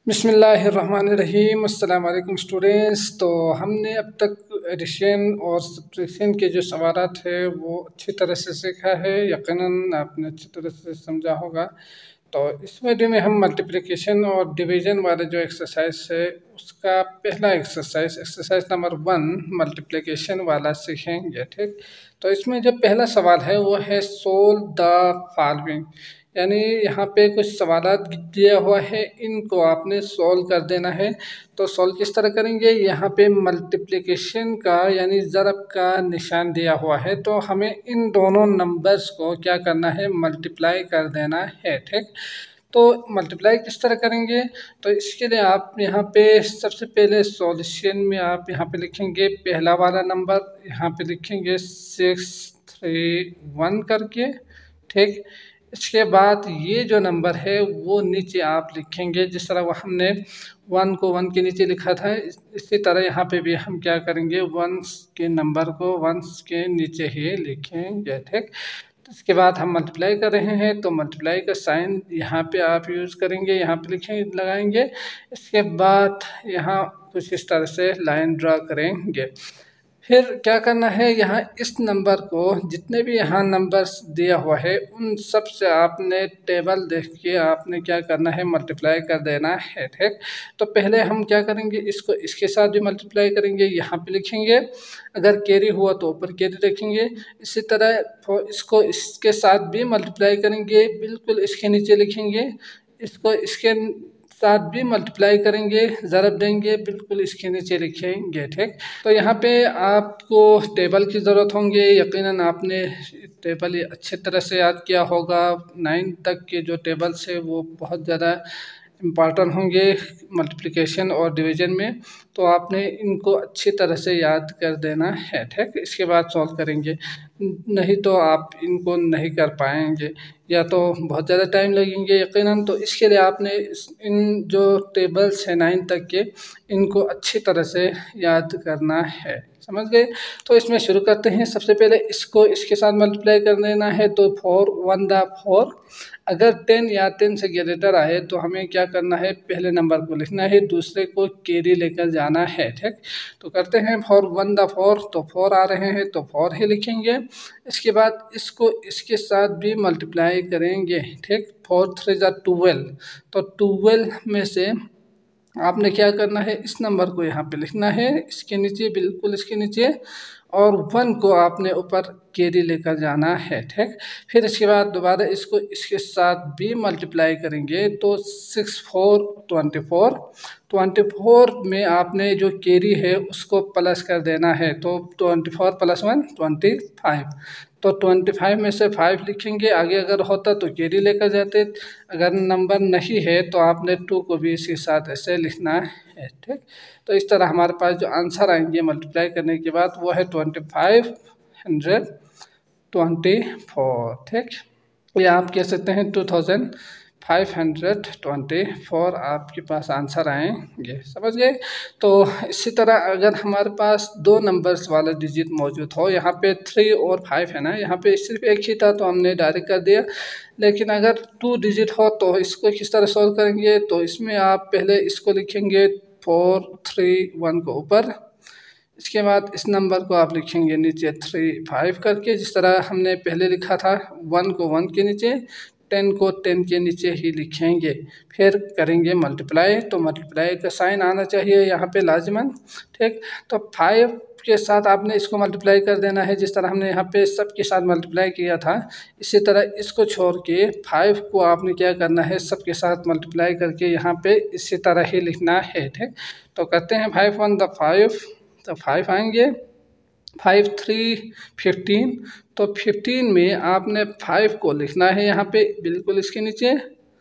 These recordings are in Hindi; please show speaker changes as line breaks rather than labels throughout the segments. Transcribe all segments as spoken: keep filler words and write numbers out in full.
बिस्मिल्लाहिर्रहमानिर्रहीम। अस्सलाम वालेकुम स्टूडेंट्स। तो हमने अब तक एडिशन और सब्ट्रैक्शन के जो सवालात है वो अच्छी तरह से सीखा है, यकीनन आपने अच्छी तरह से समझा होगा। तो इस वीडियो में हम मल्टीप्लिकेशन और डिवीज़न वाले जो एक्सरसाइज है उसका पहला exercise exercise number one multiplication वाला सीखेंगे। ठीक, तो इसमें जो पहला सवाल है वो है सोल्व द फॉलोइंग, यानी यहाँ पे कुछ सवालात दिया हुआ है, इनको आपने सॉल्व कर देना है। तो सॉल्व किस तरह करेंगे, यहाँ पे मल्टीप्लिकेशन का यानी ज़रब का निशान दिया हुआ है, तो हमें इन दोनों नंबर्स को क्या करना है, मल्टीप्लाई कर देना है। ठीक, तो मल्टीप्लाई किस तरह करेंगे, तो इसके लिए आप यहाँ पे सबसे पहले सॉल्यूशन में आप यहाँ पे लिखेंगे पहला वाला नंबर, यहाँ पे लिखेंगे सिक्स थ्री वन करके। ठीक, इसके बाद ये जो नंबर है वो नीचे आप लिखेंगे, जिस तरह वो हमने वन को वन के नीचे लिखा था, इसी तरह यहाँ पे भी हम क्या करेंगे, वंस के नंबर को वंस के नीचे ही लिखेंगे। ठीक, इसके बाद हम मल्टीप्लाई कर रहे हैं तो मल्टीप्लाई का साइन यहाँ पे आप यूज़ करेंगे, यहाँ पे लिखेंगे लगाएंगे। इसके बाद यहाँ कुछ इस तरह से लाइन ड्रा करेंगे। फिर क्या करना है, यहाँ इस नंबर को जितने भी यहाँ नंबर्स दिया हुआ है उन सब से आपने टेबल देख के आपने क्या करना है, मल्टीप्लाई कर देना है। ठीक, तो पहले हम क्या करेंगे, इसको इसके साथ भी मल्टीप्लाई करेंगे, यहाँ पे लिखेंगे, अगर कैरी हुआ तो ऊपर कैरी रखेंगे। इसी तरह इसको इसके साथ भी मल्टीप्लाई करेंगे, बिल्कुल इसके नीचे लिखेंगे, इसको इसके साथ भी मल्टीप्लाई करेंगे, ज़रब देंगे, बिल्कुल इसके नीचे लिखेंगे। ठीक, तो यहाँ पे आपको टेबल की ज़रूरत होंगे, यकीनन आपने टेबल अच्छे तरह से याद किया होगा। नाइन तक के जो टेबल्स है वो बहुत ज़्यादा इम्पॉर्टेंट होंगे मल्टीप्लिकेशन और डिवीज़न में, तो आपने इनको अच्छी तरह से याद कर देना है। ठीक, इसके बाद सॉल्व करेंगे, नहीं तो आप इनको नहीं कर पाएंगे या तो बहुत ज़्यादा टाइम लगेंगे यकीनन। तो इसके लिए आपने इन जो टेबल्स हैं नाइन तक के, इनको अच्छी तरह से याद करना है, समझ गए। तो इसमें शुरू करते हैं। सबसे पहले इसको इसके साथ मल्टीप्लाई कर देना है, तो फोर वन द फोर, अगर टेन या टेन से ग्रेटर आए तो हमें क्या करना है, पहले नंबर को लिखना है, दूसरे को कैरी लेकर जाना है। ठीक, तो करते हैं फोर वन द फोर, तो फोर आ रहे हैं तो फोर ही लिखेंगे। इसके बाद इसको इसके साथ भी मल्टीप्लाई करेंगे। ठीक, फोर थ्री ज़ा ट्वेल्व, तो ट्वेल्व में से आपने क्या करना है, इस नंबर को यहाँ पे लिखना है, इसके नीचे, बिल्कुल इसके नीचे, और वन को आपने ऊपर कैरी लेकर जाना है। ठीक, फिर इसके बाद दोबारा इसको इसके साथ भी मल्टीप्लाई करेंगे, तो six four twenty four, twenty four में आपने जो कैरी है उसको प्लस कर देना है, तो twenty four plus one twenty five, तो ट्वेंटी फाइव में से फाइव लिखेंगे, आगे अगर होता तो कैरी लेकर जाते, अगर नंबर नहीं है तो आपने टू को भी इसके साथ ऐसे लिखना है। ठीक, तो इस तरह हमारे पास जो आंसर आएंगे मल्टीप्लाई करने के बाद वो है twenty five hundred twenty four. ठीक, या आप कह सकते हैं two thousand five hundred twenty four आपके पास आंसर आएंगे, समझ गए। तो इसी तरह अगर हमारे पास दो नंबर्स वाला डिजिट मौजूद हो, यहाँ पे थ्री और फाइव है ना, यहाँ पे सिर्फ एक ही था तो हमने डायरेक्ट कर दिया, लेकिन अगर टू डिजिट हो तो इसको किस तरह सॉल्व करेंगे, तो इसमें आप पहले इसको लिखेंगे फोर थ्री वन को ऊपर, इसके बाद इस नंबर को आप लिखेंगे नीचे थ्री फाइव करके, जिस तरह हमने पहले लिखा था, वन को वन के नीचे, टेन को टेन के नीचे ही लिखेंगे, फिर करेंगे मल्टीप्लाई, तो मल्टीप्लाई का साइन आना चाहिए यहाँ पे लाजमन। ठीक, तो फाइव के साथ आपने इसको मल्टीप्लाई कर देना है, जिस तरह हमने यहाँ पे सब के साथ मल्टीप्लाई किया था, इसी तरह इसको छोड़ के फाइव को आपने क्या करना है, सब के साथ मल्टीप्लाई करके यहाँ पे इसी तरह ही लिखना है। ठीक, तो करते हैं फाइव वन द फाइव, तो फाइव आएंगे, फाइव थ्री फिफ्टीन, तो फिफ्टीन में आपने फाइव को लिखना है यहाँ पे बिल्कुल इसके नीचे,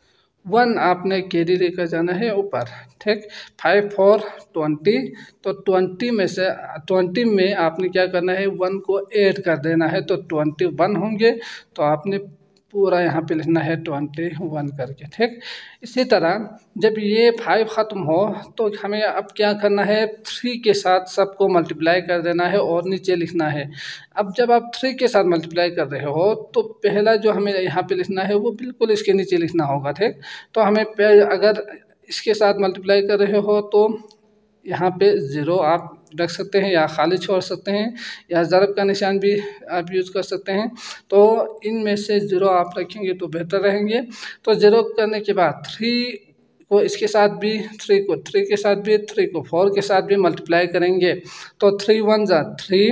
वन आपने कैरी लेकर जाना है ऊपर। ठीक, फाइव फोर ट्वेंटी, तो ट्वेंटी में से ट्वेंटी में आपने क्या करना है, वन को ऐड कर देना है, तो ट्वेंटी वन होंगे, तो आपने पूरा यहाँ पे लिखना है ट्वेंटी वन करके। ठीक, इसी तरह जब ये फाइव ख़त्म हो तो हमें अब क्या करना है, थ्री के साथ सबको मल्टीप्लाई कर देना है और नीचे लिखना है। अब जब आप थ्री के साथ मल्टीप्लाई कर रहे हो तो पहला जो हमें यहाँ पे लिखना है वो बिल्कुल इसके नीचे लिखना होगा। ठीक, तो हमें अगर इसके साथ मल्टीप्लाई कर रहे हो तो यहाँ पे ज़ीरो आप रख सकते हैं या खाली छोड़ सकते हैं, या ज़रब का निशान भी आप यूज़ कर सकते हैं। तो इनमें से ज़ीरो आप रखेंगे तो बेहतर रहेंगे। तो ज़ीरो करने के बाद थ्री को इसके साथ भी, थ्री को थ्री के साथ भी, थ्री को फोर के साथ भी मल्टीप्लाई करेंगे तो थ्री वन ज़ा थ्री,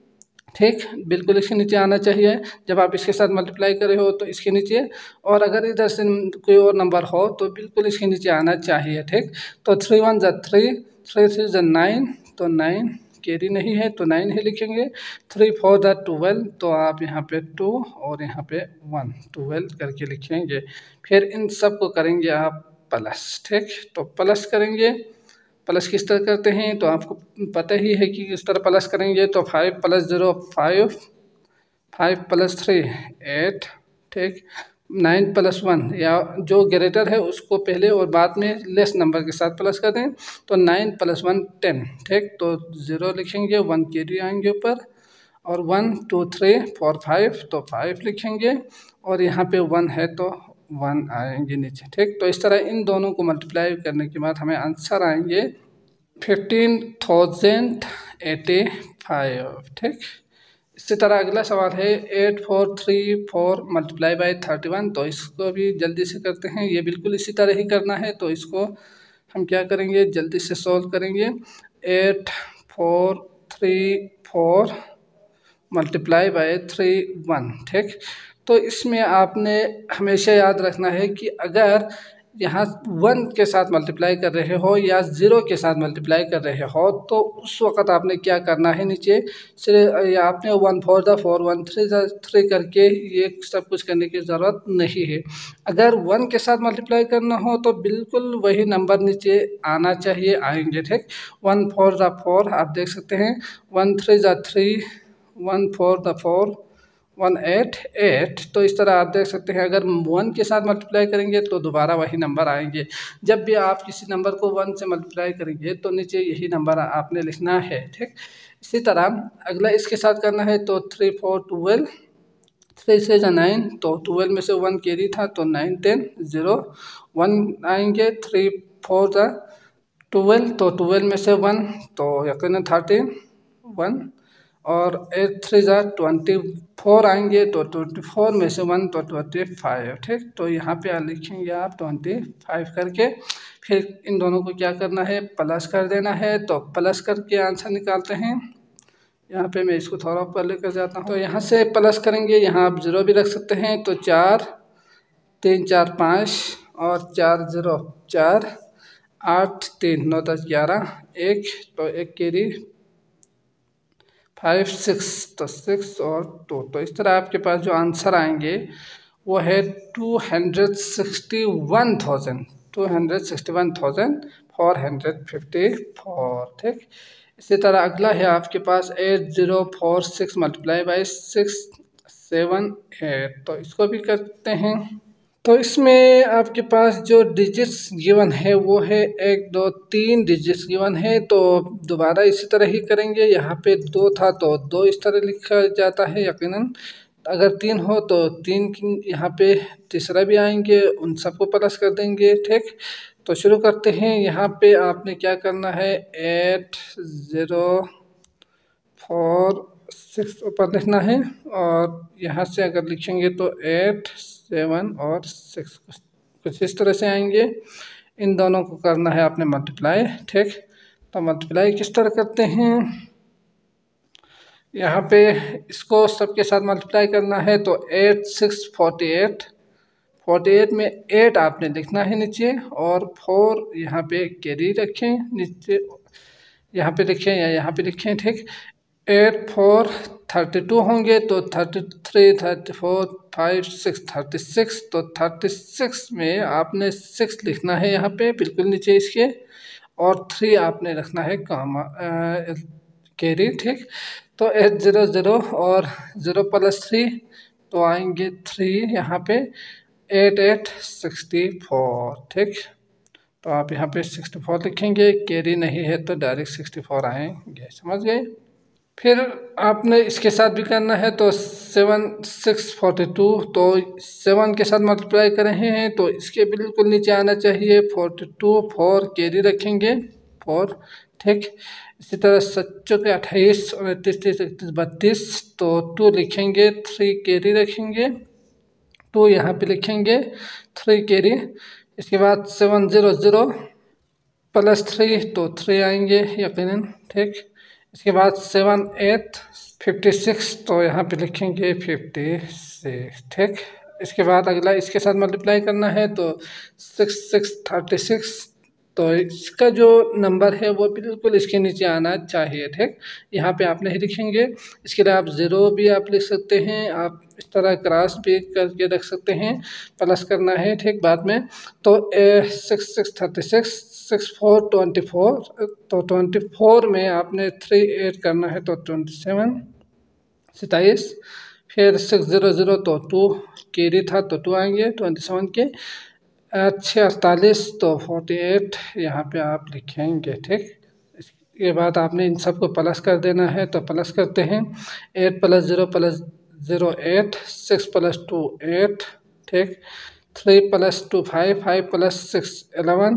ठीक, बिल्कुल इसके नीचे आना चाहिए जब आप इसके साथ मल्टीप्लाई कर रहे हो तो इसके नीचे, और अगर इधर से कोई और नंबर हो तो बिल्कुल इसके नीचे आना चाहिए, ठीक। तो थ्री वन ज़ा थ्री, थ्री थ्री ज़ा नाइन, तो नाइन कैरी नहीं है तो नाइन ही लिखेंगे। थ्री फोर ज़ा ट्वेल्व, तो आप यहाँ पे टू और यहाँ पे वन, ट्वेल्व करके लिखेंगे। फिर इन सब को करेंगे आप प्लस, ठीक। तो प्लस करेंगे, प्लस किस तरह करते हैं तो आपको पता ही है कि किस तरह प्लस करेंगे। तो five plus zero five, five plus three eight, ठीक। नाइन प्लस वन, या जो ग्रेटर है उसको पहले और बाद में लेस नंबर के साथ प्लस कर दें तो नाइन प्लस वन टेन, ठीक। तो ज़ीरो लिखेंगे, वन कैरी आएंगे ऊपर, और one two three four five, तो फाइव लिखेंगे, और यहाँ पे वन है तो वन आएंगे नीचे, ठीक। तो इस तरह इन दोनों को मल्टीप्लाई करने के बाद हमें आंसर आएंगे फिफ्टीन थाउजेंड एटी फाइव, ठीक। इसी तरह अगला सवाल है eight four three four multiply by thirty one, तो इसको भी जल्दी से करते हैं। ये बिल्कुल इसी तरह ही करना है, तो इसको हम क्या करेंगे, जल्दी से सॉल्व करेंगे। Eight four three four multiply by three one, ठीक। तो इसमें आपने हमेशा याद रखना है कि अगर यहाँ वन के साथ मल्टीप्लाई कर रहे हो या ज़ीरो के साथ मल्टीप्लाई कर रहे हो तो उस वक़्त आपने क्या करना है, नीचे से आपने one four the four, one three the three करके ये सब कुछ करने की ज़रूरत नहीं है। अगर वन के साथ मल्टीप्लाई करना हो तो बिल्कुल वही नंबर नीचे आना चाहिए, आएंगे, ठीक। वन फोर द फोर आप देख सकते हैं, one three the three, one four the four, one eight eight, तो इस तरह आप देख सकते हैं अगर वन के साथ मल्टीप्लाई करेंगे तो दोबारा वही नंबर आएंगे। जब भी आप किसी नंबर को वन से मल्टीप्लाई करेंगे तो नीचे यही नंबर आपने लिखना है, ठीक। इसी तरह अगला इसके साथ करना है, तो थ्री फोर ट्वेल्व, थ्री से जा नाइन, तो ट्वेल्व में से वन कैरी था तो नाइन टेन ज़ीरो, वन आएंगे। थ्री फोर ज़ा ट्वेल्व, तो ट्वेल्व में से वन तो यकीनन थर्टीन, वन, और एट थ्री ज़ा ट्वेंटी फोर आएंगे, तो ट्वेंटी फोर में से वन तो ट्वेंटी फाइव, ठीक। तो यहाँ पे लिखेंगे आप ट्वेंटी फाइव करके, फिर इन दोनों को क्या करना है, प्लस कर देना है। तो प्लस करके आंसर निकालते हैं। यहाँ पे मैं इसको थोड़ा ऊपर लेकर जाता हूँ, तो यहाँ से प्लस करेंगे, यहाँ आप ज़ीरो भी रख सकते हैं। तो चार, तीन चार पाँच, और चार ज़ीरो चार, आठ तीन नौ दस ग्यारह, एक, तो एक कैरी, फाइव सिक्स, तो सिक्स और टू, तो इस तरह आपके पास जो आंसर आएंगे वो है two hundred sixty one thousand, two hundred sixty one thousand four hundred fifty four, ठीक। इसी तरह अगला है आपके पास eight zero four six multiply by six seven eight, तो इसको भी करते हैं। तो इसमें आपके पास जो डिजिट्स गिवन है वो है एक दो तीन डिजिट्स गिवन है, तो दोबारा इसी तरह ही करेंगे। यहाँ पे दो था तो दो इस तरह लिखा जाता है यकीनन, अगर तीन हो तो तीन यहाँ पे तीसरा भी आएंगे, उन सबको प्लस कर देंगे, ठीक। तो शुरू करते हैं। यहाँ पे आपने क्या करना है, एट ज़ीरो फोर सिक्स ऊपर लिखना है, और यहाँ से अगर लिखेंगे तो एट सेवन और सिक्स, कुछ इस तरह से आएंगे। इन दोनों को करना है आपने मल्टीप्लाई, ठीक। तो मल्टीप्लाई किस तरह करते हैं, यहाँ पे इसको सबके साथ मल्टीप्लाई करना है। तो eight six forty eight, forty eight में एट आपने लिखना है नीचे, और फोर यहाँ पे कैरी रखें नीचे, यहाँ पे लिखें या यहाँ पे लिखें, ठीक। एट फोर थर्टी टू होंगे, तो thirty three thirty four five six thirty six, तो थर्टी सिक्स में आपने सिक्स लिखना है यहाँ पे बिल्कुल नीचे इसके, और थ्री आपने रखना है कामा कैरी, ठीक। तो एट ज़ीरो ज़ीरो और ज़ीरो प्लस थ्री, तो आएंगे थ्री यहाँ पे, एट एट सिक्सटी फोर, ठीक। तो आप यहाँ पे सिक्सटी फोर लिखेंगे, कैरी नहीं है तो डायरेक्ट सिक्सटी फोर आएंगे, समझ गए। फिर आपने इसके साथ भी करना है तो सेवन सिक्स फोर्टी टू, तो सेवन के साथ मल्टीप्लाई कर रहे हैं तो इसके बिल्कुल नीचे आना चाहिए फोर्टी टू, फोर कैरी रखेंगे फोर, ठीक। इसी तरह सच्चों के अट्ठाईस, उनतीस, तीस, इकतीस, बत्तीस, तो टू लिखेंगे, थ्री कैरी रखेंगे, टू यहाँ पे लिखेंगे, थ्री कैरी। इसके बाद seven zero zero plus three, तो थ्री आएंगे यकीनन, ठीक। इसके बाद सेवन एट फिफ्टी सिक्स, तो यहाँ पे लिखेंगे फिफ्टी सिक्स, ठीक। इसके बाद अगला इसके साथ मल्टीप्लाई करना है तो सिक्स सिक्स थर्टी सिक्स, तो इसका जो नंबर है वो बिल्कुल इसके नीचे आना चाहिए, ठीक। यहाँ पे आप नहीं लिखेंगे, इसके लिए आप ज़ीरो भी आप लिख सकते हैं, आप इस तरह क्रॉस भी करके रख सकते हैं, प्लस करना है, ठीक। बाद में तो six six thirty six, six four twenty four, तो ट्वेंटी फोर में आपने थ्री ऐड करना है तो ट्वेंटी सेवन, सताईस। फिर सिक्स ज़ीरो ज़ीरो, तो टू कैरी था तो टू आएंगे ट्वेंटी सेवन के। छः अड़तालीस, तो फोर्टी एट यहाँ पे आप लिखेंगे, ठीक। इसके बाद आपने इन सबको प्लस कर देना है तो प्लस करते हैं, eight plus zero plus zero eight, six plus two eight, ठीक। Three plus two five, five plus six eleven,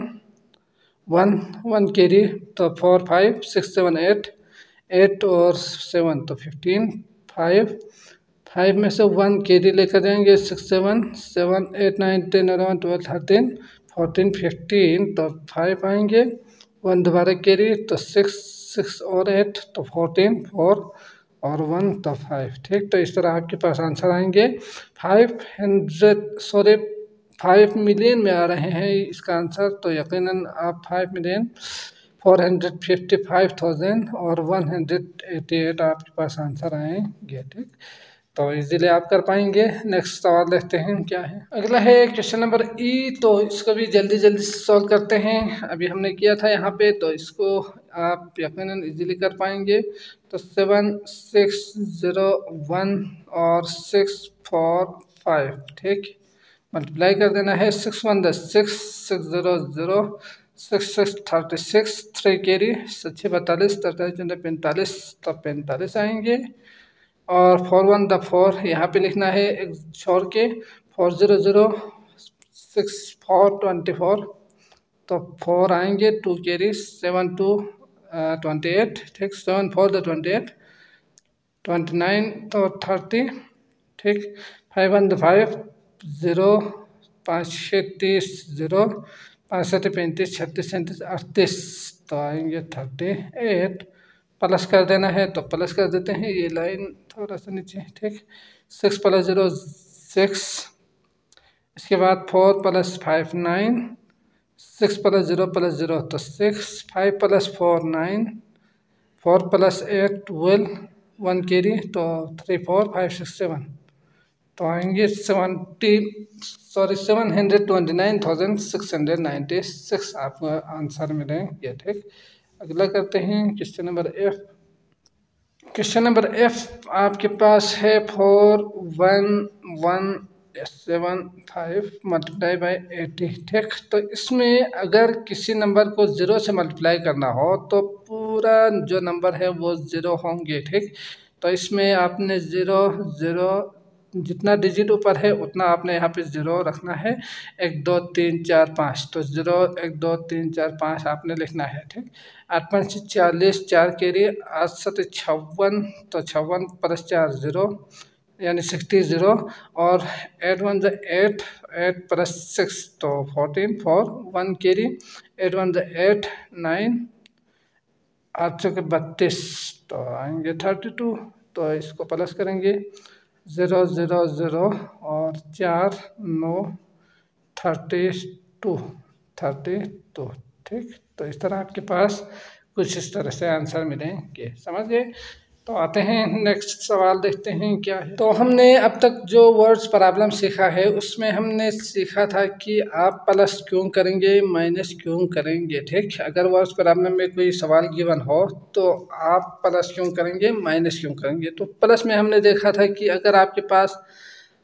one one carry, तो four five six seven eight, eight और सेवन तो फिफ्टीन, फाइव फाइव में से वन कैरी लेकर जाएंगे, six seven, seven eight nine ten eleven twelve thirteen fourteen fifteen, तो फाइव आएंगे, वन दोबारा कैरी, तो सिक्स, सिक्स और एट तो फोर्टीन, फोर और वन तो फाइव, ठीक। तो इस तरह आपके पास आंसर आएंगे five hundred sorry five million में आ रहे हैं इसका आंसर, तो यकीनन आप five million four hundred fifty five thousand और वन हंड्रेड एटी एट आपके पास आंसर आएंगे, ठीक। तो इजीली आप कर पाएंगे। नेक्स्ट सवाल देखते हैं क्या है। अगला है क्वेश्चन नंबर ई, तो इसको भी जल्दी जल्दी सॉल्व करते हैं, अभी हमने किया था यहाँ पे, तो इसको आप यकीनन इजीली कर पाएंगे। तो सेवन सिक्स ज़ीरो वन और सिक्स फोर फाइव, ठीक, मल्टीप्लाई कर देना है, सिक्स वन दस six, six zero zero, six six thirty six, three carry, छः पैंतालीस, तैंतालीस पैंतालीस, तो पैंतालीस आएंगे। और फोर वन द फोर यहाँ पे लिखना है एक छोड़ के, four zero zero, six four twenty four, तो फोर आएंगे, two carry, seven two twenty eight, ठीक, seven four the twenty eight, twenty nine तो थर्टी, ठीक, five one the five, zero, पाँच छः तीस, ज़ीरो, पाँच सत्तर पैंतीस, छत्तीस सैंतीस अड़तीस, तो आएंगे थर्टी एट। प्लस कर देना है तो प्लस कर देते हैं, ये लाइन थोड़ा सा नीचे, ठीक। सिक्स प्लस ज़ीरो सिक्स, इसके बाद four plus five nine, six plus zero plus zero तो six, five plus four nine, four plus eight twelve, one carry, तो three four five six seven, तो आएंगे seventy sorry seven hundred twenty nine thousand six hundred ninety six आपको आंसर मिलेंगे, ठीक। अगला करते हैं question number F. Question number F आपके पास है four one one seven five multiply by eighty, ठीक। तो इसमें अगर किसी नंबर को ज़ीरो से मल्टीप्लाई करना हो तो पूरा जो नंबर है वो ज़ीरो होंगे, ठीक। तो इसमें आपने ज़ीरो ज़ीरो जितना डिजिट ऊपर है उतना आपने यहाँ पे ज़ीरो रखना है, एक दो तीन चार पाँच, तो ज़ीरो एक दो तीन चार पाँच आपने लिखना है, ठीक। आठ पाँच चालीस, चार कैरी, आठ सत छप्पन, तो छप्पन प्लस चार ज़ीरो यानी सिक्सटी ज़ीरो, और एट वन ज एट, एट प्लस सिक्स तो fourteen, four, one carry, eight one ज एट, नाइन, आठ सौ के बत्तीस, तो आएंगे थर्टी टू, तो इसको प्लस करेंगे, ज़ीरो ज़ीरो ज़ीरो और चार नौ, थर्टी टू, थर्टी टू, ठीक। तो इस तरह आपके पास कुछ इस तरह से आंसर मिलेंगे, समझ गए। तो आते हैं नेक्स्ट सवाल देखते हैं क्या है। तो हमने अब तक जो वर्ड्स प्रॉब्लम सीखा है उसमें हमने सीखा था कि आप प्लस क्यों करेंगे, माइनस क्यों करेंगे, ठीक। अगर वर्ड्स प्रॉब्लम में कोई सवाल गिवन हो तो आप प्लस क्यों करेंगे, माइनस क्यों करेंगे। तो प्लस में हमने देखा था कि अगर आपके पास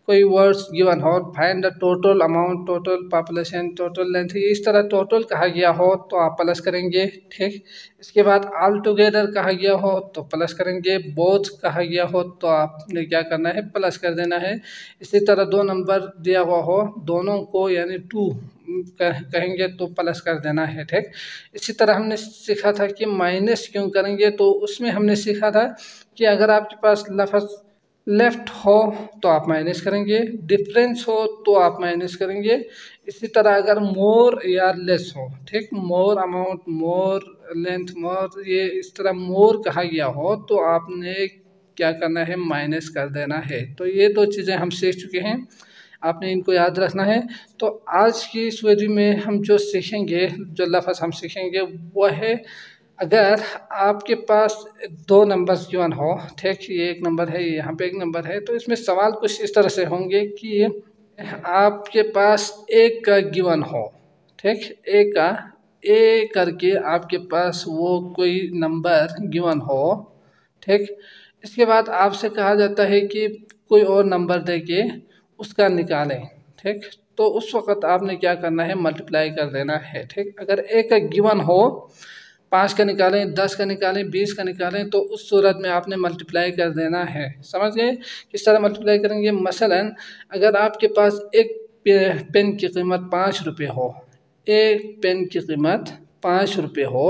कोई वर्ड्स गिवन हो, find the total amount, total population, total length, इस तरह टोटल कहा गया हो तो आप प्लस करेंगे। ठीक, इसके बाद ऑल टुगेदर कहा गया हो तो प्लस करेंगे। बोथ कहा गया हो तो आपने क्या करना है, प्लस कर देना है। इसी तरह दो नंबर दिया हुआ हो, दोनों को यानी टू कहेंगे तो प्लस कर देना है। ठीक, इसी तरह हमने सीखा था कि माइनस क्यों करेंगे, तो उसमें हमने सीखा था कि अगर आपके पास लफ्ज़ लेफ्ट हो तो आप माइनस करेंगे, डिफरेंस हो तो आप माइनस करेंगे। इसी तरह अगर मोर या लेस हो, ठीक, मोर अमाउंट, मोर लेंथ, मोर, ये इस तरह मोर कहा गया हो तो आपने क्या करना है, माइनस कर देना है। तो ये दो चीज़ें हम सीख चुके हैं, आपने इनको याद रखना है। तो आज की इस वीडियो में हम जो सीखेंगे, जो लफ्ज़ हम सीखेंगे वो है, अगर आपके पास दो नंबर्स गिवन हो, ठीक, ये एक नंबर है, यहाँ पे एक नंबर है, तो इसमें सवाल कुछ इस तरह से होंगे कि आपके पास एक का गिवन हो, ठीक, एक का ए करके आपके पास वो कोई नंबर गिवन हो, ठीक, इसके बाद आपसे कहा जाता है कि कोई और नंबर दे के उसका निकालें। ठीक, तो उस वक़्त आपने क्या करना है, मल्टीप्लाई कर देना है। ठीक, अगर एक का गिवन हो, पाँच का निकालें, दस का निकालें, बीस का निकालें, तो उस सूरत में आपने मल्टीप्लाई कर देना है। समझ गए किस तरह मल्टीप्लाई करेंगे? मसलन अगर आपके पास एक पेन की कीमत पाँच रुपये हो, एक पेन की कीमत पाँच रुपये हो,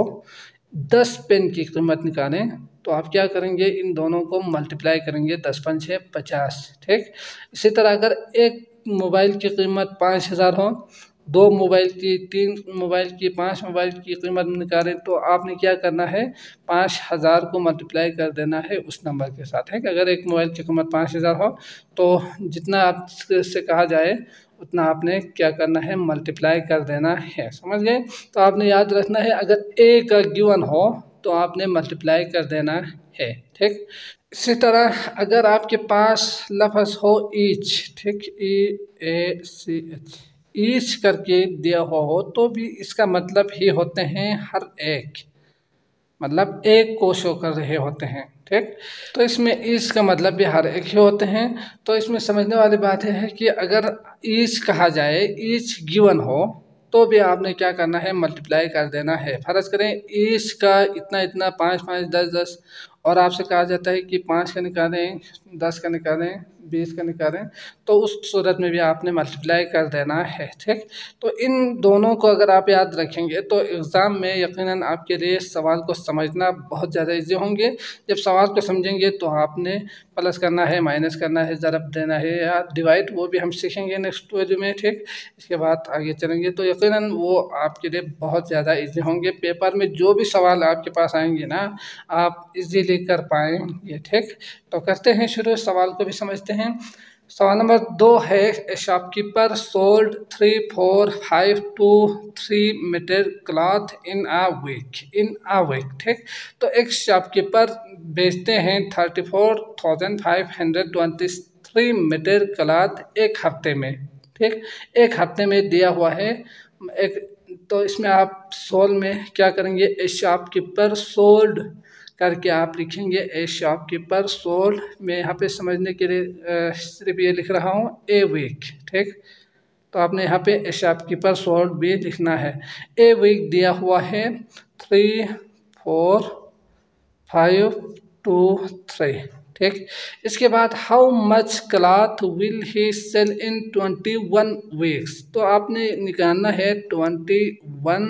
दस पेन की कीमत निकालें, तो आप क्या करेंगे, इन दोनों को मल्टीप्लाई करेंगे, दस पंचे पचास। ठीक, इसी तरह अगर एक मोबाइल की कीमत पाँच हज़ार हो, दो मोबाइल की, तीन मोबाइल की, पांच मोबाइल की कीमत निकालें, तो आपने क्या करना है, पाँच हज़ार को मल्टीप्लाई कर देना है उस नंबर के साथ। है कि अगर एक मोबाइल की कीमत पाँच हज़ार हो तो जितना आपसे कहा जाए उतना आपने क्या करना है, मल्टीप्लाई कर देना है। समझ गए? तो आपने याद रखना है, अगर ए का गिवन हो तो आपने मल्टीप्लाई कर देना है। ठीक, इसी तरह अगर आपके पास लफ्ज़ हो ईच, ठीक, ई ए सी एच, ईच करके दिया हुआ हो तो भी इसका मतलब ही होते हैं हर एक, मतलब एक को शो कर रहे होते हैं। ठीक, तो इसमें ईच का मतलब भी हर एक ही होते हैं। तो इसमें समझने वाली बात है कि अगर ईच कहा जाए, ईच गिवन हो, तो भी आपने क्या करना है, मल्टीप्लाई कर देना है। फर्ज करें ईच का इतना इतना, पाँच पाँच दस दस, और आपसे कहा जाता है कि पाँच का निकालें, दस का निकालें, बीस का निकालें, तो उस सूरत में भी आपने मल्टीप्लाई कर देना है। ठीक, तो इन दोनों को अगर आप याद रखेंगे तो एग्ज़ाम में यकीनन आपके लिए सवाल को समझना बहुत ज़्यादा ईजी होंगे। जब सवाल को समझेंगे तो आपने प्लस करना है, माइनस करना है, ज़रब देना है या डिवाइड, वो भी हम सीखेंगे नेक्स्ट वीडियो में। ठीक, इसके बाद आगे चलेंगे तो यकीनन वो आपके लिए बहुत ज़्यादा ईजी होंगे। पेपर में जो भी सवाल आपके पास आएंगे ना, आप इजीली कर पाएंगे। ठीक, तो करते हैं शुरू, सवाल को भी समझते हैं। सवाल नंबर दो है, a shopkeeper sold three four five two three metre cloth in a week, in a week. ठीक, तो एक शॉपकीपर बेचते हैं thirty four thousand five hundred twenty three metre cloth एक हफ्ते में। ठीक, एक हफ्ते में दिया हुआ है एक, तो इसमें आप सोल में क्या करेंगे, ए शॉपकीपर सोल्ड करके आप लिखेंगे, ए शॉपकीपर सोल्ड। मैं यहाँ पे समझने के लिए सिर्फ ये लिख रहा हूँ, ए वीक। ठीक, तो आपने यहाँ पे ए शॉपकीपर सोल्ड भी लिखना है। ए वीक दिया हुआ है three four five two three. ठीक, इसके बाद how much cloth will he sell in twenty one weeks, तो आपने निकालना है ट्वेंटी वन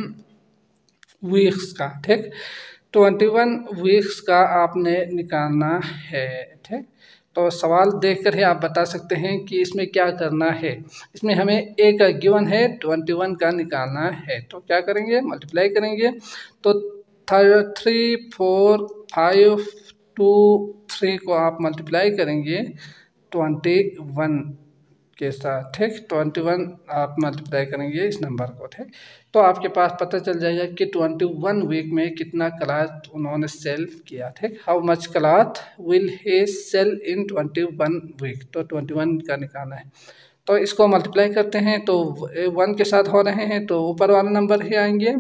वीक्स का। ठीक, ट्वेंटी वन वीक्स का आपने निकालना है। ठीक, तो सवाल देखकर ही आप बता सकते हैं कि इसमें क्या करना है। इसमें हमें ए का गिवन है, ट्वेंटी वन का निकालना है, तो क्या करेंगे, मल्टीप्लाई करेंगे। तो three four five two three को आप मल्टीप्लाई करेंगे ट्वेंटी वन के साथ। ठीक, ट्वेंटी वन आप मल्टीप्लाई करेंगे इस नंबर को। ठीक, तो आपके पास पता चल जाएगा कि ट्वेंटी वन वीक में कितना क्लॉथ उन्होंने सेल किया। ठीक, how much cloth will he sell in twenty one week, तो ट्वेंटी वन का निकालना है। तो इसको मल्टीप्लाई करते हैं तो वन के साथ हो रहे हैं, तो ऊपर वाला नंबर ही आएंगे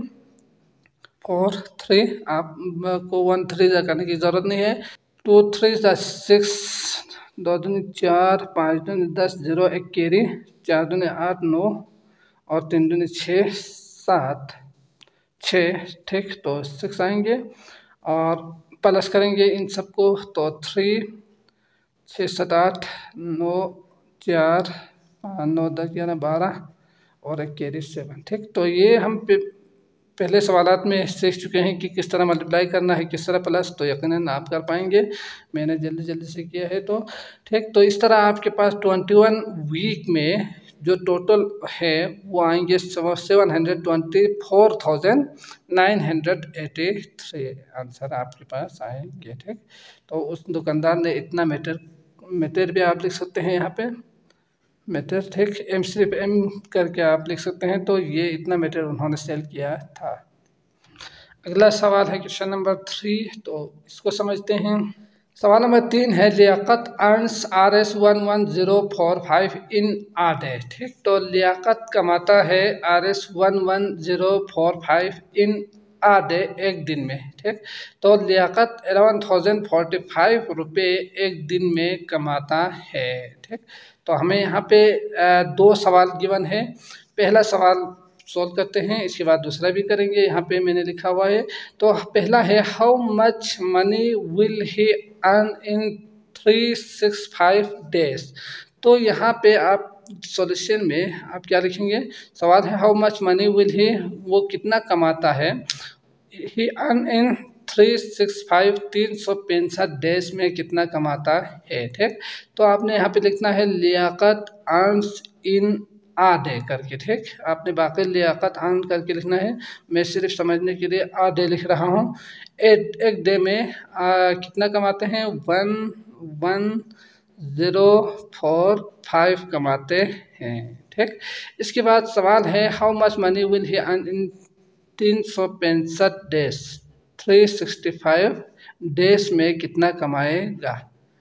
फोर थ्री, आपको वन थ्री करने की ज़रूरत नहीं है। टू थ्री ज़ा सिक्स, दो दूनी चार, पाँच दूनी दस, जीरो एक कैरी, चार दूनी आठ नौ और तीन दूनी छः सात छः, ठीक। तो सिक्स आएंगे और प्लस करेंगे इन सबको तो थ्री, छः सात आठ, नौ चार, पाँच नौ दस ग्यारह बारह और एक कैरी सेवन, ठीक। तो ये हम पहले सवालात में सीख चुके हैं कि किस तरह मल्टीप्लाई करना है, किस तरह प्लस, तो यकीनन आप कर पाएंगे, मैंने जल्दी जल्दी से किया है तो ठीक। तो इस तरह आपके पास ट्वेंटी वन वीक में जो टोटल है वो आएंगे seven hundred twenty four thousand nine hundred eighty three answer आपके पास आएंगे, ठीक। तो उस दुकानदार ने इतना मीटर मीटर भी आप लिख सकते हैं यहाँ पे मीटर, ठीक। एम सिर्फ एम करके आप लिख सकते हैं, तो ये इतना मीटर उन्होंने सेल किया था। अगला सवाल है क्वेश्चन नंबर थ्री, तो इसको समझते हैं। सवाल नंबर तीन है Liaquat earns R S one one zero four five in a day, ठीक। तो लियाकत कमाता है R S one one zero four five in a day एक दिन में, ठीक। तो Liaquat eleven thousand forty five रुपये एक दिन में कमाता है, ठीक। तो हमें यहाँ पे दो सवाल गिवन है, पहला सवाल सॉल्व करते हैं, इसके बाद दूसरा भी करेंगे। यहाँ पे मैंने लिखा हुआ है, तो पहला है how much money will he earn in three six five days. तो यहाँ पे आप सॉल्यूशन में आप क्या लिखेंगे, सवाल है how much money will he, वो कितना कमाता है, he earn in three six five तीन सौ पैंसठ डेज में कितना कमाता है, ठीक। तो आपने यहाँ पे लिखना है Liaquat earns in a day करके, ठीक। आपने बाकी लियाकत अर्न करके लिखना है, मैं सिर्फ समझने के लिए आ डे लिख रहा हूँ। एक एक डे में आ, कितना कमाते हैं, one one zero four five कमाते हैं, ठीक। इसके बाद सवाल है how much money will he earn in तीन सौ पैंसठ days, three sixty five days में कितना कमाएगा।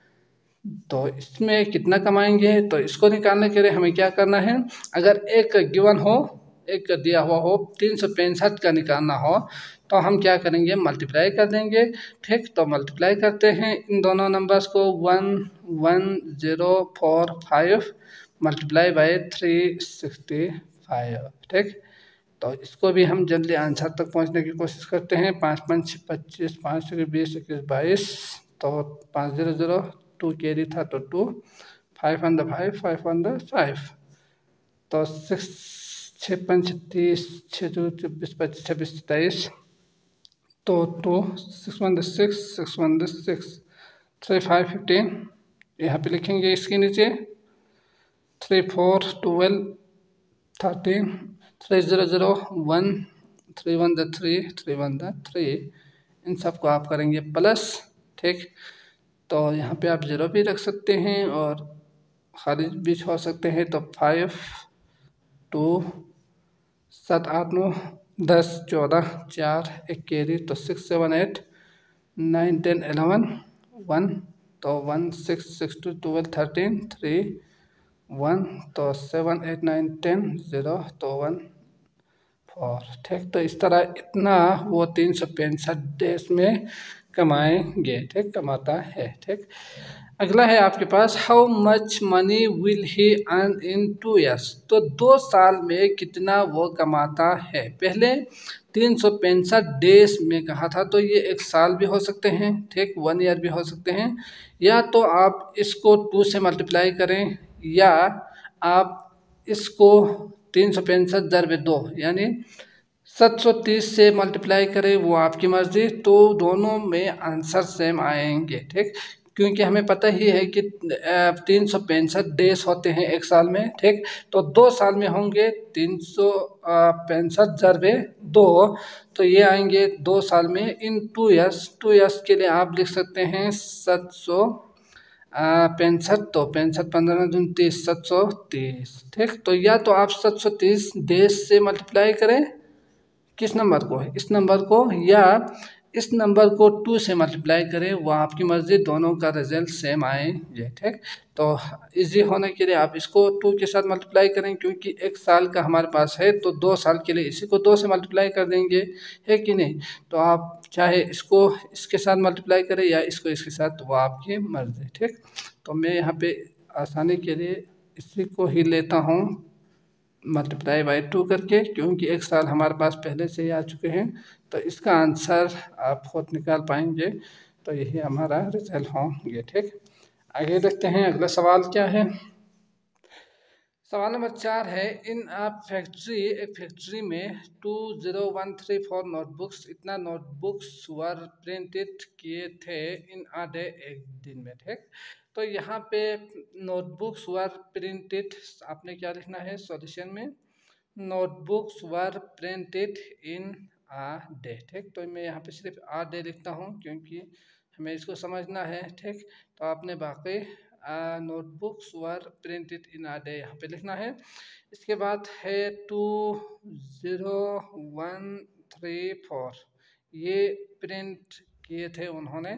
तो इसमें कितना कमाएंगे, तो इसको निकालने के लिए हमें क्या करना है, अगर एक गिवन हो, एक दिया हुआ हो, तीन सौ पैंसठ का निकालना हो, तो हम क्या करेंगे, मल्टीप्लाई कर देंगे, ठीक। तो मल्टीप्लाई करते हैं इन दोनों नंबर्स को, one one zero four five multiply by three sixty five, ठीक। तो इसको भी हम जल्दी आंसर तक पहुंचने की कोशिश करते हैं। पाँच पाँच पच्चीस, पाँच छः बीस, इक्कीस बाईस, तो पाँच जीरो जीरो, टू कैरी था तो two, five one the five, five one the five, तो सिक्स छः पंच तीस, छः दो चौबीस, पच्चीस छब्बीस सत्ताईस, तो two, six one the six, six one the six, three five fifteen, यहाँ पे लिखेंगे इसके नीचे, three four twelve, thirteen, three zero zero one, three one the three, three one the three, इन सबको आप करेंगे प्लस, ठीक। तो यहाँ पे आप ज़ीरो भी रख सकते हैं और खारिज भी छोड़ सकते हैं, तो फाइव टू सात आठ नौ दस चौदह चार एक कैरी, तो six seven eight nine ten eleven one, तो one six six two twelve thirteen three one, तो seven eight nine ten zero, तो वन फोर, ठीक। तो इस तरह इतना वो तीन सौ पैंसठ डेज में कमाएंगे, ठीक, कमाता है, ठीक। अगला है आपके पास how much money will he earn in two years. तो दो साल में कितना वो कमाता है। पहले तीन सौ पैंसठ डेज में कहा था, तो ये एक साल भी हो सकते हैं, ठीक, वन ईयर भी हो सकते हैं, या तो आप इसको टू से मल्टीप्लाई करें, या आप इसको तीन सौ पैंसठ दर दो यानी सात सौ तीस से मल्टीप्लाई करें, वो आपकी मर्ज़ी। तो दोनों में आंसर सेम आएंगे, ठीक, क्योंकि हमें पता ही है कि तीन सौ पैंसठ डेज होते हैं एक साल में, ठीक। तो दो साल में होंगे तीन सौ पैंसठ जरबे दो, तो ये आएंगे दो साल में in two years. Two years के लिए आप लिख सकते हैं सात सौ पैंसठ, तो पैंसठ पंद्रह दून तीस, सात सौ तीस, ठीक। तो या तो आप सात सौ तीस डेज से मल्टीप्लाई करें किस नंबर को, इस नंबर को, या इस नंबर को टू से मल्टीप्लाई करें, वो आपकी मर्ज़ी, दोनों का रिजल्ट सेम आएंगे। ठीक, तो इजी होने के लिए आप इसको टू के साथ मल्टीप्लाई करें, क्योंकि एक साल का हमारे पास है तो दो साल के लिए इसी को दो से मल्टीप्लाई कर देंगे, है कि नहीं। तो आप चाहे इसको इसके साथ मल्टीप्लाई करें या इसको इसके साथ, तो वो आपकी मर्ज़ी। ठीक, तो मैं यहाँ पे आसानी के लिए इसी को ही लेता हूँ मल्टीप्लाई बाई टू करके, क्योंकि एक साल हमारे पास पहले से ही आ चुके हैं। तो इसका आंसर आप खुद निकाल पाएंगे। तो यही हमारा रिजल्ट होंगे। ठीक, आगे देखते हैं अगला सवाल क्या है। सवाल नंबर चार है, इन अ फैक्ट्री एक फैक्ट्री में two zero one three four notebooks, इतना नोटबुक्स वर प्रिंटेड किए थे इन अ डे, एक दिन में। ठीक, तो यहाँ पे नोटबुक्स वर प्रिंटेड, आपने क्या लिखना है सॉल्यूशन में, notebooks were printed in a day. ठीक, तो मैं यहाँ पे सिर्फ आ डे लिखता हूँ क्योंकि हमें इसको समझना है। ठीक, तो आपने बाकी notebooks were printed in a day यहाँ पे लिखना है। इसके बाद है two zero one three four, ये प्रिंट किए थे उन्होंने।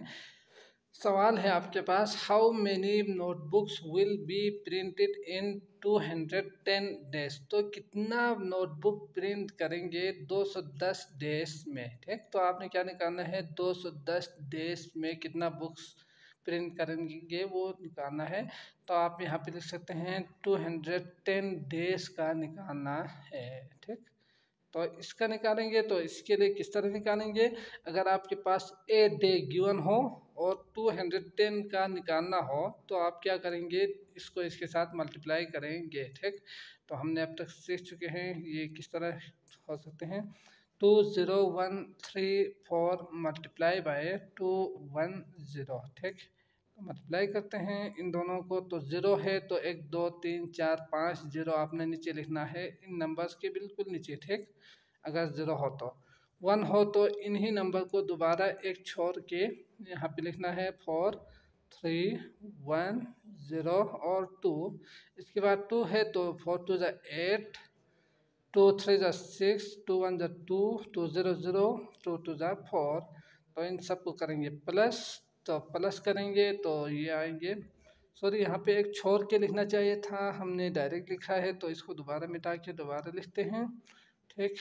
सवाल है आपके पास, how many notebooks will be printed in two hundred ten days, तो कितना नोटबुक प्रिंट करेंगे दो सौ दस डेज में। ठीक, तो आपने क्या निकालना है, दो सौ दस डेज में कितना बुक्स प्रिंट करेंगे वो निकालना है। तो आप यहाँ पे लिख सकते हैं टू हंड्रेड टेन डेज का निकालना है। ठीक, तो इसका निकालेंगे तो इसके लिए किस तरह निकालेंगे, अगर आपके पास ए डे गिवन हो और टू हंड्रेड टेन का निकालना हो तो आप क्या करेंगे, इसको इसके साथ मल्टीप्लाई करेंगे। ठीक, तो हमने अब तक सीख चुके हैं ये किस तरह हो सकते हैं। Two zero one three four multiply by two one zero. ठीक, तो मल्टीप्लाई करते हैं इन दोनों को, तो ज़ीरो है तो एक दो तीन चार पाँच ज़ीरो आपने नीचे लिखना है इन नंबर्स के बिल्कुल नीचे। ठीक, अगर ज़ीरो हो तो, वन हो तो इन्हीं नंबर को दोबारा एक छोड़ के यहाँ पे लिखना है फोर थ्री वन ज़ीरो और टू। इसके बाद टू है तो फोर टू ज़ा एट, टू थ्री ज़ा सिक्स, टू वन ज़ा two, two zero zero, two two ज़ा फोर। तो इन सबको करेंगे प्लस, तो प्लस करेंगे तो ये आएंगे, सॉरी यहाँ पे एक छोड़ के लिखना चाहिए था, हमने डायरेक्ट लिखा है तो इसको दोबारा मिटा के दोबारा लिखते हैं। ठीक,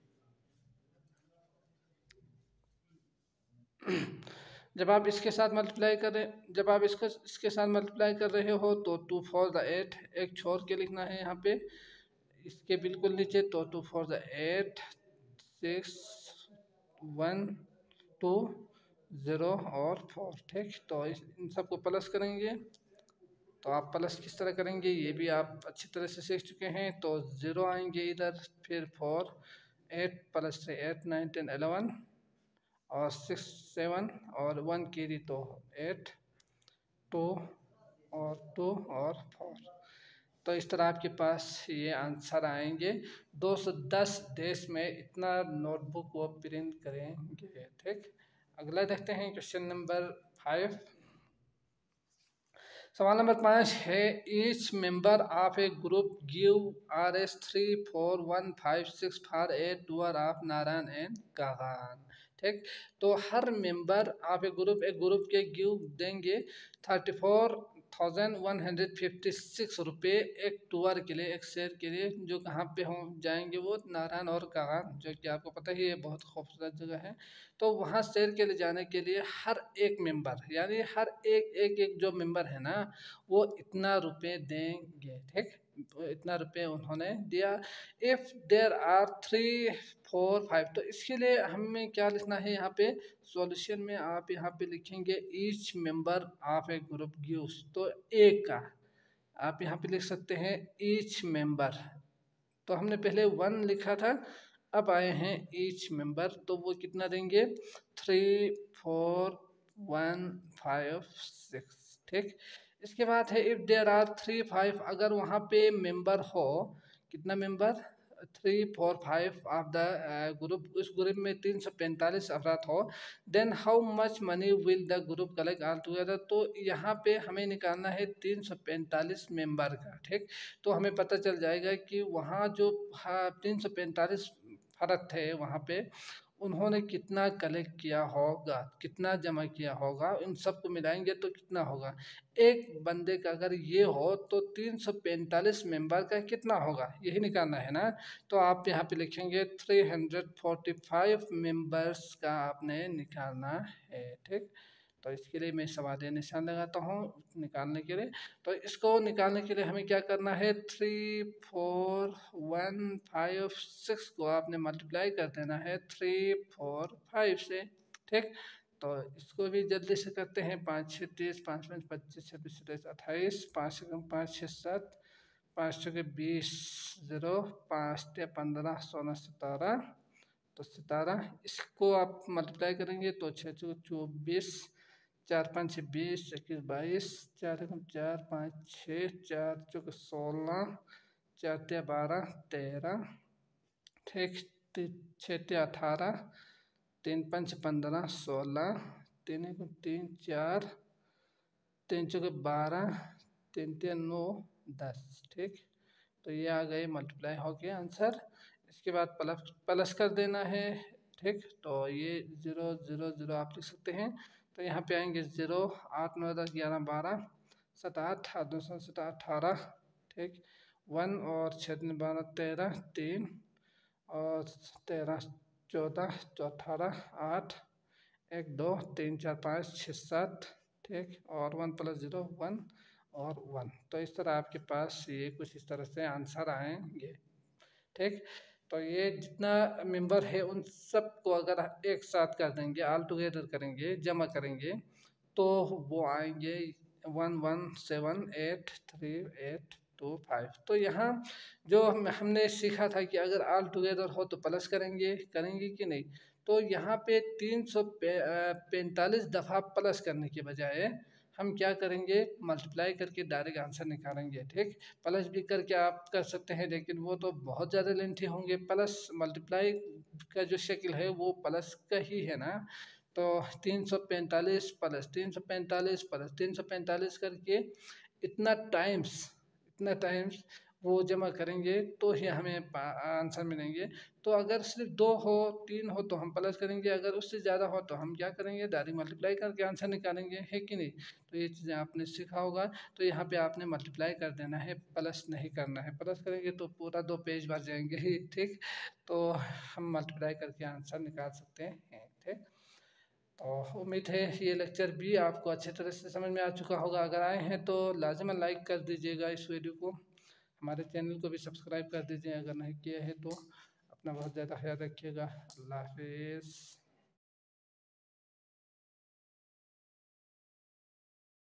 जब आप इसके साथ मल्टीप्लाई करें, जब आप इसको इसके साथ मल्टीप्लाई कर रहे हो तो टू फोर द एट, एक छोड़ के लिखना है यहाँ पे इसके बिल्कुल नीचे, तो two four the eight, six one two zero और फोर। ठीक, तो इस इन सबको प्लस करेंगे, तो आप प्लस किस तरह करेंगे ये भी आप अच्छी तरह से सीख चुके हैं। तो ज़ीरो आएंगे इधर, फिर four, eight plus three eight, nine ten eleven और सिक्स सेवन और वन की तो एट, टू और टू और फोर। तो इस तरह आपके पास ये आंसर आएंगे, दो सौ दस डेज में इतना नोटबुक वो प्रिंट करेंगे। ठीक, अगला देखते हैं क्वेश्चन नंबर फाइव। सवाल नंबर पाँच है, each member of a group give R S three four one five six four eight tour of Narayan and Kaghan. ठीक, तो हर मेंबर ऑफ ए ग्रुप एक ग्रुप के गिव देंगे thirty four thousand one hundred fifty six रुपये एक टूअर के लिए, एक शेयर के लिए, जो कहाँ पे हम जाएंगे वो नारायण और कागान, जो कि आपको पता ही है बहुत खूबसूरत जगह है। तो वहाँ शेयर के लिए जाने के लिए हर एक मेंबर, यानी हर एक एक एक जो मेंबर है ना वो इतना रुपए देंगे। ठीक, इतना रुपए उन्होंने दिया। If there are three four five, तो इसके लिए हमें क्या लिखना है यहाँ पे सॉल्यूशन में, आप यहाँ पे लिखेंगे each member of a group gives, तो एक का आप यहाँ पे लिख सकते हैं ईच मेंबर, तो हमने पहले वन लिखा था, अब आए हैं ईच मेंबर, तो वो कितना देंगे three four one five six. ठीक, इसके बाद है if there are three five, अगर वहाँ पे मेंबर हो, कितना member, three four five of the group, उस ग्रुप में तीन सौ पैंतालीस अफराद हो, then how much money will the group collect all together, तो यहाँ पे हमें निकालना है तीन सौ पैंतालीस मेंबर का। ठीक, तो हमें पता चल जाएगा कि वहाँ जो तीन सौ पैंतालीस फर्द थे वहाँ पे, उन्होंने कितना कलेक्ट किया होगा, कितना जमा किया होगा, इन सबको मिलाएंगे तो कितना होगा। एक बंदे का अगर ये हो तो तीन सौ पैंतालीस मेंबर का कितना होगा, यही निकालना है ना। तो आप यहाँ पे लिखेंगे three hundred forty five members का आपने निकालना है, ठीक। तो इसके लिए मैं सवालिया निशान लगाता हूँ निकालने के लिए। तो इसको निकालने के लिए हमें क्या करना है, three four one five six को आपने मल्टीप्लाई कर देना है थ्री फोर फाइव से, ठीक। तो इसको भी जल्दी से करते हैं, पाँच छः तीस, पाँच पाँच पच्चीस, छब्बीस सत्ताईस अट्ठाईस, पाँच से कम पाँच छः सात, पाँच छः के बीस, ज़ीरो, पाँच या पंद्रह, सोलह, सतारह, तो सतारह इसको आप मल्टीप्लाई करेंगे तो छः चौ चौबीस, चार पाँच छः बीस, इक्कीस बाईस, चार एकम चार, पाँच छः, चार चौक सोलह, चार त्या बारह, तेरह, ठीक, छः त्या अठारह, तीन पंच पंद्रह, सोलह, तीन एकम तीन, चार, तीन चौके बारह, तीन त्या नौ, दस, ठीक। तो ये आ गए मल्टीप्लाई हो गया आंसर। इसके बाद प्लस प्लस कर देना है, ठीक। तो ये ज़ीरो ज़ीरो ज़ीरो आप लिख सकते हैं। तो यहाँ पे आएंगे ज़ीरो, आठ नौ दस ग्यारह बारह, सात आठ, आठ दो सौ सात अठारह, ठीक। वन और छः तीन बारह तेरह, तीन और तेरह चौदह, अठारह, आठ, एक दो तीन चार पाँच छः सात, ठीक। और वन प्लस ज़ीरो वन और वन। तो इस तरह आपके पास ये कुछ इस तरह से आंसर आएंगे, ठीक। तो ये जितना मेंबर है उन सबको अगर एक साथ कर देंगे, ऑल टुगेदर करेंगे, जमा करेंगे, तो वो आएंगे one one seven eight three eight two five. तो यहाँ जो हम हमने सीखा था कि अगर ऑल टुगेदर हो तो प्लस करेंगे, करेंगे कि नहीं। तो यहाँ पे तीन सौ पैंतालीस दफ़ा प्लस करने के बजाय हम क्या करेंगे, मल्टीप्लाई करके डायरेक्ट आंसर निकालेंगे, ठीक। प्लस भी करके आप कर सकते हैं लेकिन वो तो बहुत ज़्यादा लेंथी होंगे। प्लस मल्टीप्लाई का जो शक्ल है वो प्लस का ही है ना। तो तीन सौ पैंतालीस प्लस तीन सौ पैंतालीस प्लस तीन सौ पैंतालीस करके इतना टाइम्स इतना टाइम्स वो जमा करेंगे तो ही हमें आंसर मिलेंगे। तो अगर सिर्फ दो हो तीन हो तो हम प्लस करेंगे, अगर उससे ज़्यादा हो तो हम क्या करेंगे, डायरेक्ट मल्टीप्लाई करके आंसर निकालेंगे, है कि नहीं। तो ये चीज़ें आपने सीखा होगा। तो यहाँ पे आपने मल्टीप्लाई कर देना है, प्लस नहीं करना है। प्लस करेंगे तो पूरा दो पेज भर जाएंगे ही, ठीक। तो हम मल्टीप्लाई करके आंसर निकाल सकते हैं, ठीक। तो उम्मीद है ये लेक्चर भी आपको अच्छे तरह से समझ में आ चुका होगा। अगर आए हैं तो लाजमन लाइक कर दीजिएगा इस वीडियो को, हमारे चैनल को भी सब्सक्राइब कर दीजिए अगर नहीं किया है तो। अपना बहुत ज़्यादा ख्याल रखिएगा। अल्लाह हाफिज़।